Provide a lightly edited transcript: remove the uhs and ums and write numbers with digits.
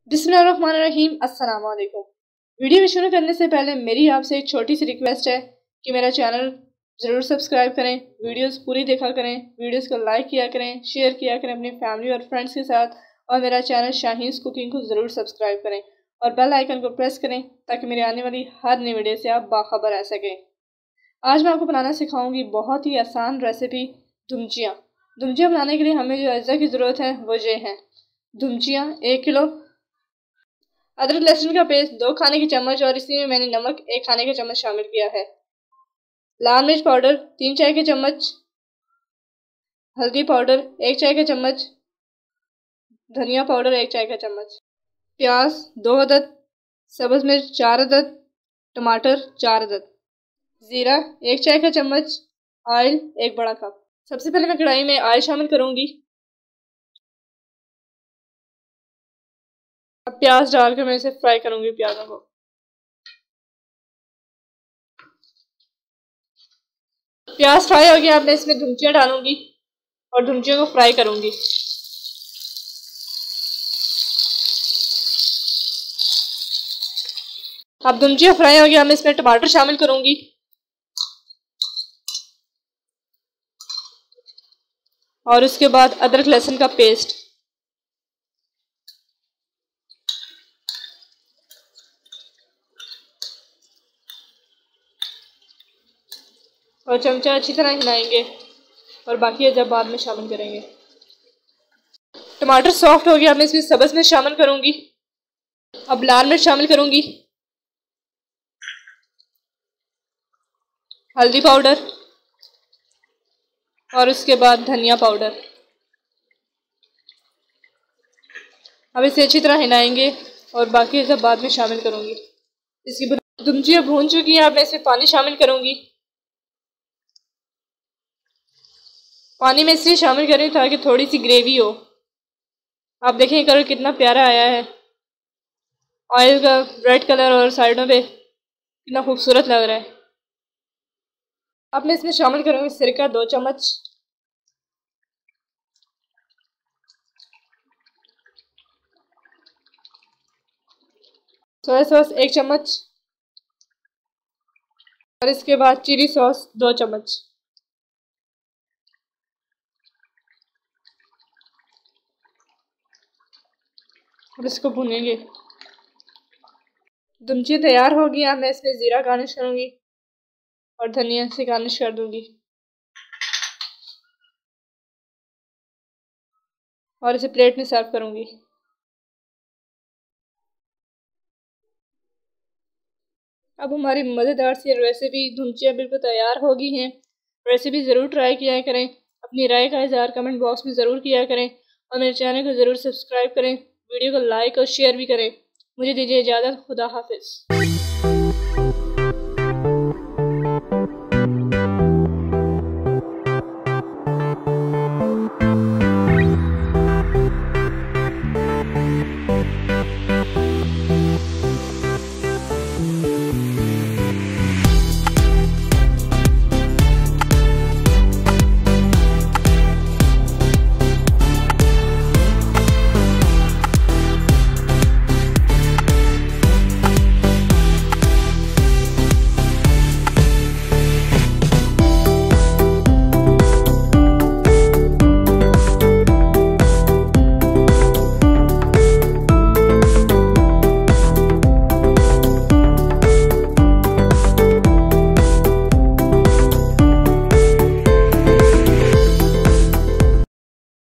बिस्मिल्लाहिर्रहमानिर्रहीम। अस्सलाम वालेकुम। वीडियो शुरू करने से पहले मेरी आपसे एक छोटी सी रिक्वेस्ट है कि मेरा चैनल ज़रूर सब्सक्राइब करें, वीडियोस पूरी देखा करें, वीडियोस को लाइक किया करें, शेयर किया करें अपनी फैमिली और फ्रेंड्स के साथ, और मेरा चैनल शाहीन्स कुकिंग को ज़रूर सब्सक्राइब करें और बेल आइकन को प्रेस करें ताकि मेरी आने वाली हर नई वीडियो से आप बाखबर रह सकें। आज मैं आपको बनाना सिखाऊंगी बहुत ही आसान रेसिपी धुमचियाँ। धुमचियाँ बनाने के लिए हमें जो अज्जा की ज़रूरत है वो ये हैं: धुमचियाँ 1 किलो, अदरक लहसुन का पेस्ट 2 खाने के चम्मच और इसी में मैंने नमक 1 खाने का चम्मच शामिल किया है, लाल मिर्च पाउडर 3 चाय के चम्मच, हल्दी पाउडर 1 चाय का चम्मच, धनिया पाउडर 1 चाय का चम्मच, प्याज 2 अदद, सब्ज़ मिर्च 4 अदद, टमाटर 4 अदद, ज़ीरा 1 चाय का चम्मच, ऑयल 1 बड़ा कप। सबसे पहले मैं कढ़ाई में ऑयल शामिल करूंगी। अब प्याज डालकर मैं इसे फ्राई करूंगी। प्याजों को प्याज फ्राई हो गया, अब मैं इसमें धुमचियाँ डालूंगी और धुमचियों को फ्राई करूंगी। अब धुमचियाँ फ्राई हो गया, मैं इसमें टमाटर शामिल करूंगी और उसके बाद अदरक लहसुन का पेस्ट। और चमचा अच्छी तरह हिलाएंगे और बाकी जब बाद में शामिल करेंगे। टमाटर सॉफ्ट हो गया, मैं इसमें सब्ज़ मिर्च शामिल करूंगी। अब लाल मिर्च शामिल करूंगी, हल्दी पाउडर और उसके बाद धनिया पाउडर। अब इसे अच्छी तरह हिलाएंगे और बाकी सब बाद में शामिल करूंगी। इसकी धुमचियाँ भून चुकी हैं, अब मैं इसमें पानी शामिल करूंगी। पानी में इसलिए शामिल करें ताकि थोड़ी सी ग्रेवी हो। आप देखें कलर कितना प्यारा आया है, ऑयल का रेड कलर, और साइडों पे कितना खूबसूरत लग रहा है। अब मैं इसमें शामिल करूंगी सिरका 2 चम्मच, सोया सॉस 1 चम्मच और इसके बाद चिली सॉस 2 चम्मच। और इसको भूनेंगे। धुमचियाँ तैयार हो गई, मैं इसमें ज़ीरा गार्निश करूंगी और धनिया से गार्निश कर दूंगी और इसे प्लेट में सर्व करूंगी। अब हमारी मज़ेदार सी रेसिपी धुमचियाँ बिल्कुल तैयार हो गई हैं। रेसिपी ज़रूर ट्राई किया करें, अपनी राय का इज़हार कमेंट बॉक्स में ज़रूर किया करें और मेरे चैनल को ज़रूर सब्सक्राइब करें, वीडियो को लाइक और शेयर भी करें। मुझे दीजिए इजाज़त। खुदा हाफिज़।